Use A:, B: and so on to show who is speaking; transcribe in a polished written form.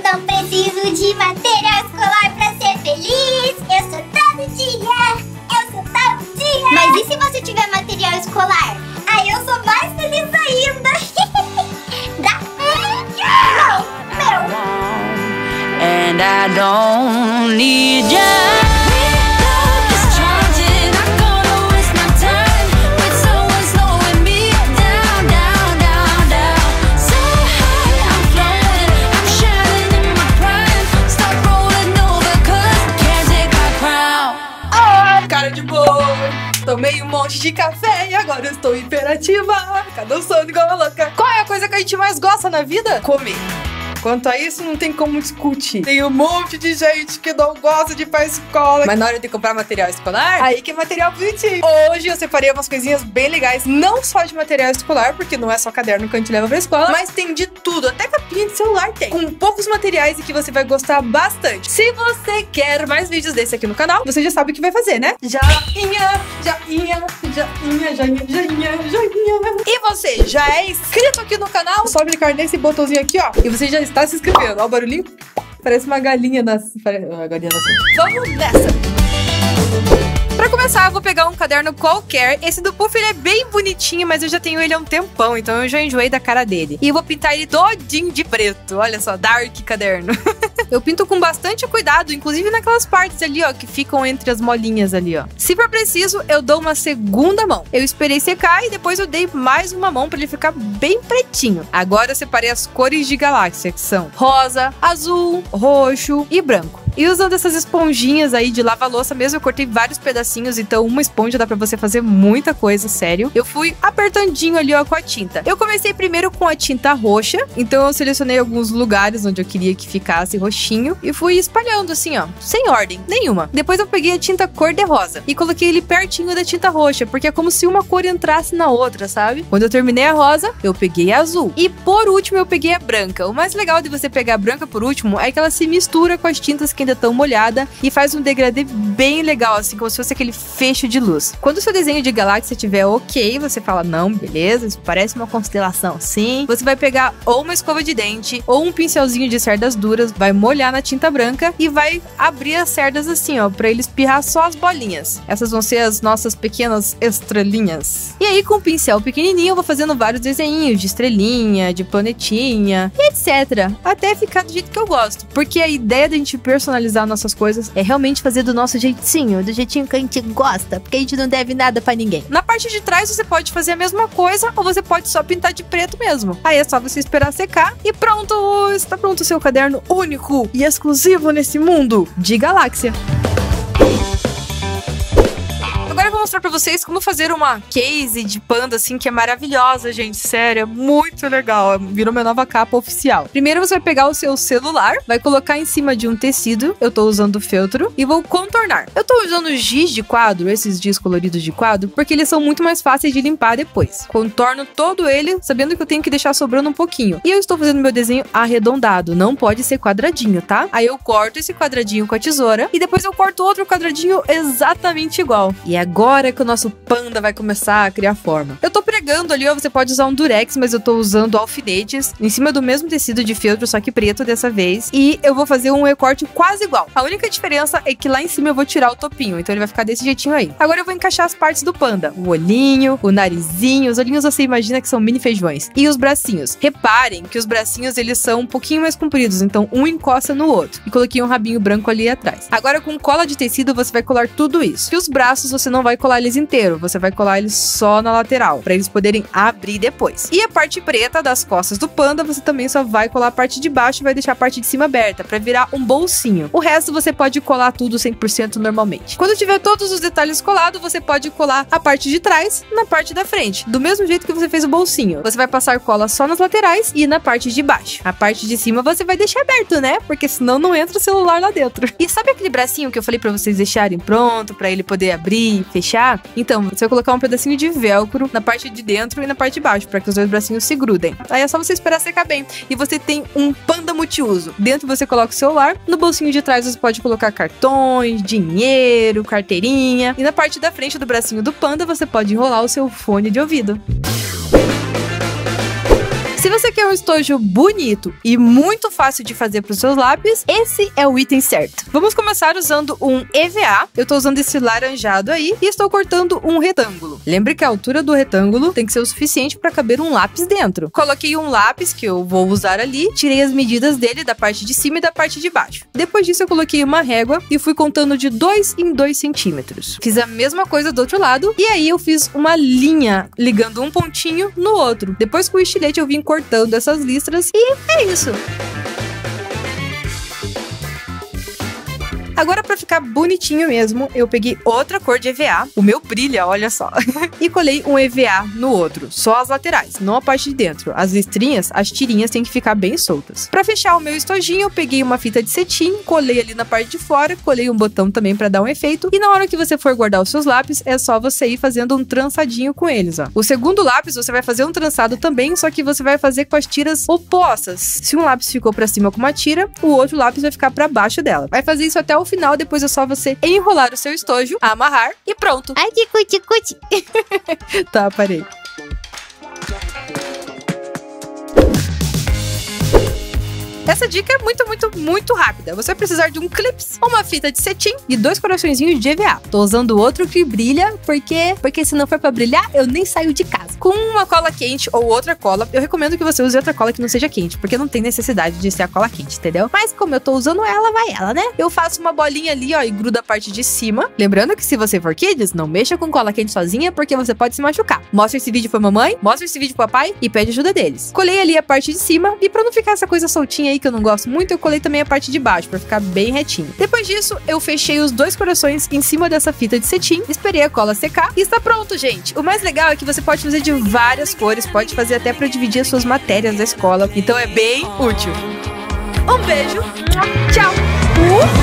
A: não preciso de material escolar pra ser feliz. Eu sou todo dia. Eu sou todo dia. Mas e se você tiver material escolar? Aí eu sou mais feliz ainda.
B: And I don't need you.
C: Tomei um monte de café e agora eu estou hiperativa. Cansando igual uma louca. Qual é a coisa que a gente mais gosta na vida? Comer. Quanto a isso, não tem como discutir. Tem um monte de gente que não gosta de ir pra escola, mas na hora de comprar material escolar, aí que é material bonitinho. Hoje eu separei umas coisinhas bem legais, não só de material escolar, porque não é só caderno que a gente leva pra escola, mas tem de tudo, até capinha de celular tem. Com poucos materiais e que você vai gostar bastante. Se você quer mais vídeos desse aqui no canal, você já sabe o que vai fazer, né? Joinha, joinha, joinha, joinha, joinha, joinha. E você já é inscrito aqui no canal? Só clicar nesse botãozinho aqui, ó, e você já está se inscrevendo. Olha o barulhinho. Parece uma galinha Vamos nessa! Pra começar, eu vou pegar um caderno qualquer. Esse do Puff, ele é bem bonitinho, mas eu já tenho ele há um tempão, então eu já enjoei da cara dele. E eu vou pintar ele todinho de preto. Olha só, dark caderno. Eu pinto com bastante cuidado, inclusive naquelas partes ali, ó, que ficam entre as molinhas ali, ó. Se for preciso, eu dou uma segunda mão. Eu esperei secar e depois eu dei mais uma mão pra ele ficar bem pretinho. Agora eu separei as cores de galáxia, que são rosa, azul, roxo e branco. E usando essas esponjinhas aí de lava-louça mesmo, eu cortei vários pedacinhos, então uma esponja dá pra você fazer muita coisa, sério. Eu fui apertandinho ali, ó, com a tinta. Eu comecei primeiro com a tinta roxa, então eu selecionei alguns lugares onde eu queria que ficasse roxinho e fui espalhando assim, ó, sem ordem nenhuma. Depois eu peguei a tinta cor-de-rosa e coloquei ele pertinho da tinta roxa, porque é como se uma cor entrasse na outra, sabe? Quando eu terminei a rosa, eu peguei a azul. E por último, eu peguei a branca. O mais legal de você pegar a branca por último é que ela se mistura com as tintas que ainda estão molhadas e faz um degradê bem legal, assim, como se fosse aquele fecho de luz. Quando o seu desenho de galáxia estiver ok, você fala, não, beleza, isso parece uma constelação, sim. Você vai pegar ou uma escova de dente ou um pincelzinho de cerdas duras, vai molhar na tinta branca e vai abrir as cerdas assim, ó, pra ele espirrar só as bolinhas. Essas vão ser as nossas pequenas estrelinhas. E aí, com o pincel pequenininho, eu vou fazendo vários desenhinhos de estrelinha, de planetinha, e etc. Até ficar do jeito que eu gosto. Porque a ideia da gente personalizar nossas coisas é realmente fazer do nosso jeitinho, do jeitinho que a gente gosta, porque a gente não deve nada pra ninguém. Na parte de trás, você pode fazer a mesma coisa, ou você pode só pintar de preto mesmo. Aí é só você esperar secar e pronto! Está pronto o seu caderno único e exclusivo nesse mundo de galáxia. Agora eu vou mostrar pra vocês como fazer uma case de panda, assim, que é maravilhosa, gente. Sério, é muito legal. Virou minha nova capa oficial. Primeiro você vai pegar o seu celular, vai colocar em cima de um tecido. Eu tô usando feltro e vou contornar. Eu tô usando giz de quadro, esses giz coloridos de quadro, porque eles são muito mais fáceis de limpar depois. Contorno todo ele, sabendo que eu tenho que deixar sobrando um pouquinho. E eu estou fazendo meu desenho arredondado, não pode ser quadradinho, tá? Aí eu corto esse quadradinho com a tesoura e depois eu corto outro quadradinho exatamente igual. E agora que o nosso panda vai começar a criar forma. Eu tô pregando ali, ó, você pode usar um durex, mas eu tô usando alfinetes em cima do mesmo tecido de feltro, só que preto dessa vez. E eu vou fazer um recorte quase igual. A única diferença é que lá em cima eu vou tirar o topinho, então ele vai ficar desse jeitinho aí. Agora eu vou encaixar as partes do panda. O olhinho, o narizinho, os olhinhos você imagina que são mini feijões. E os bracinhos. Reparem que os bracinhos, eles são um pouquinho mais compridos, então um encosta no outro. E coloquei um rabinho branco ali atrás. Agora com cola de tecido você vai colar tudo isso. E os braços você não vai colar eles inteiro, você vai colar eles só na lateral, para eles poderem abrir depois. E a parte preta das costas do panda, você também só vai colar a parte de baixo e vai deixar a parte de cima aberta, para virar um bolsinho. O resto você pode colar tudo 100% normalmente. Quando tiver todos os detalhes colados, você pode colar a parte de trás na parte da frente, do mesmo jeito que você fez o bolsinho. Você vai passar cola só nas laterais e na parte de baixo. A parte de cima você vai deixar aberto, né? Porque senão não entra o celular lá dentro. E sabe aquele bracinho que eu falei para vocês deixarem pronto, para ele poder abrir e fechar? Então, você vai colocar um pedacinho de velcro na parte de dentro e na parte de baixo, para que os dois bracinhos se grudem. Aí é só você esperar secar bem. E você tem um panda multiuso. Dentro você coloca o celular, no bolsinho de trás você pode colocar cartões, dinheiro, carteirinha. E na parte da frente do bracinho do panda você pode enrolar o seu fone de ouvido. Se você quer um estojo bonito e muito fácil de fazer para os seus lápis, esse é o item certo. Vamos começar usando um EVA. Eu tô usando esse laranjado aí e estou cortando um retângulo. Lembre que a altura do retângulo tem que ser o suficiente para caber um lápis dentro. Coloquei um lápis que eu vou usar ali, tirei as medidas dele da parte de cima e da parte de baixo. Depois disso eu coloquei uma régua e fui contando de 2 em 2 centímetros. Fiz a mesma coisa do outro lado e aí eu fiz uma linha ligando um pontinho no outro. Depois com o estilete eu vim cortando essas listras e é isso. Agora, pra ficar bonitinho mesmo, eu peguei outra cor de EVA, o meu brilha, olha só, e colei um EVA no outro, só as laterais, não a parte de dentro. As listrinhas, as tirinhas têm que ficar bem soltas. Pra fechar o meu estojinho, eu peguei uma fita de cetim, colei ali na parte de fora, colei um botão também pra dar um efeito, e na hora que você for guardar os seus lápis, é só você ir fazendo um trançadinho com eles, ó. O segundo lápis, você vai fazer um trançado também, só que você vai fazer com as tiras opostas. Se um lápis ficou pra cima com uma tira, o outro lápis vai ficar pra baixo dela. Vai fazer isso até o final, depois é só você enrolar o seu estojo, amarrar e pronto.
A: Ai, que cuti.
C: Tá, parei. Essa dica é muito rápida. Você vai precisar de um clips, uma fita de cetim e 2 coraçõezinhos de EVA. Tô usando outro que brilha, porque se não for pra brilhar, eu nem saio de casa. Com uma cola quente ou outra cola, eu recomendo que você use outra cola que não seja quente, porque não tem necessidade de ser a cola quente, entendeu? Mas como eu tô usando ela, vai ela, né? Eu faço uma bolinha ali, ó, e grudo a parte de cima. Lembrando que se você for kids, não mexa com cola quente sozinha, porque você pode se machucar. Mostra esse vídeo pra mamãe, mostra esse vídeo pro papai e pede ajuda deles. Colei ali a parte de cima e pra não ficar essa coisa soltinha aí que eu não gosto muito, eu colei também a parte de baixo pra ficar bem retinho. Depois disso, eu fechei os 2 corações em cima dessa fita de cetim, esperei a cola secar e está pronto, gente. O mais legal é que você pode fazer de várias cores, pode fazer até pra dividir as suas matérias da escola, então é bem útil. Um beijo, tchau!